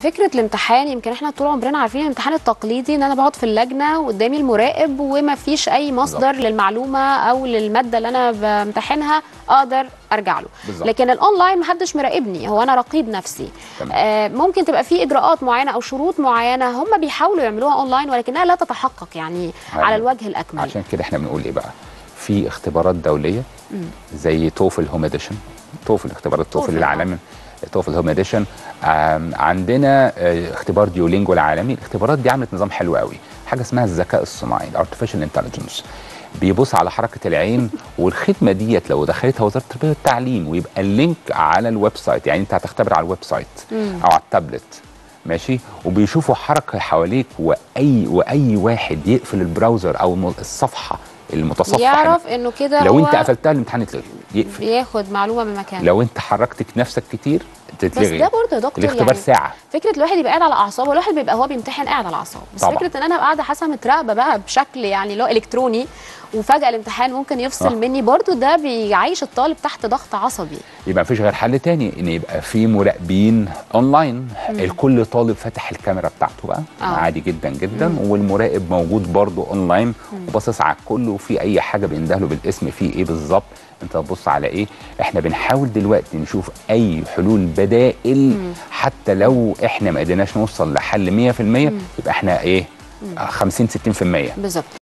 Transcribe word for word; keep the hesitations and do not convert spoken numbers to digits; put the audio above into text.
فكره الامتحان يمكن احنا طول عمرنا عارفين الامتحان التقليدي ان انا بقعد في اللجنه وقدامي المراقب وما فيش اي مصدر بالزبط. للمعلومه او للماده اللي انا بامتحنها اقدر ارجع له بالزبط. لكن الاونلاين محدش مراقبني، هو انا رقيب نفسي. آه ممكن تبقى في اجراءات معينه او شروط معينه هم بيحاولوا يعملوها اونلاين ولكنها لا تتحقق يعني يعني على الوجه الاكمل. عشان كده احنا بنقول ايه بقى، في اختبارات دوليه مم. زي توفل هوم اديشن، توفل اختبارات توفل العالمي، توفل هوم اديشن. عندنا اختبار ديولينجو العالمي. الاختبارات دي عملت نظام حلو قوي، حاجه اسمها الذكاء الصناعي الارتفيشال انتليجنس، بيبص على حركه العين. والخدمه ديت لو دخلتها وزاره التربيه والتعليم ويبقى اللينك على الويب سايت، يعني انت هتختبر على الويب سايت مم. او على التابلت ماشي، وبيشوفوا حركه حواليك، واي واي واحد يقفل البراوزر او الصفحه المتصفح يعرف انه كده لو هو انت قفلتها الامتحان يتلغي، يقفل، بياخد معلومه من مكانه. لو انت حركت نفسك كتير تتلغي. بس ده برضه يا دكتور الاختبار يعني ساعه. فكره الواحد يبقى قاعد على اعصابه، الواحد بيبقى هو بيمتحن قاعد على اعصابه، بس طبعا. فكره ان انا ابقى قاعده حاسه متراقبه بقى بشكل يعني اللي هو الكتروني وفجاه الامتحان ممكن يفصل أه. مني، برضه ده بيعيش الطالب تحت ضغط عصبي. يبقى مفيش غير حل تاني، ان يبقى في مراقبين اونلاين. مم. الكل طالب فاتح الكاميرا بتاعته بقى أوه. عادي جدا جدا. مم. والمراقب موجود برضه اونلاين وباصص على الكل، وفي اي حاجه بيندهله بالاسم في ايه بالظبط، انت هتبص على ايه. احنا بنحاول دلوقتي نشوف اي حلول بدائل. مم. حتى لو احنا ما قدرناش نوصل لحل مية في المية يبقى احنا ايه خمسين ستين في المية بالظبط.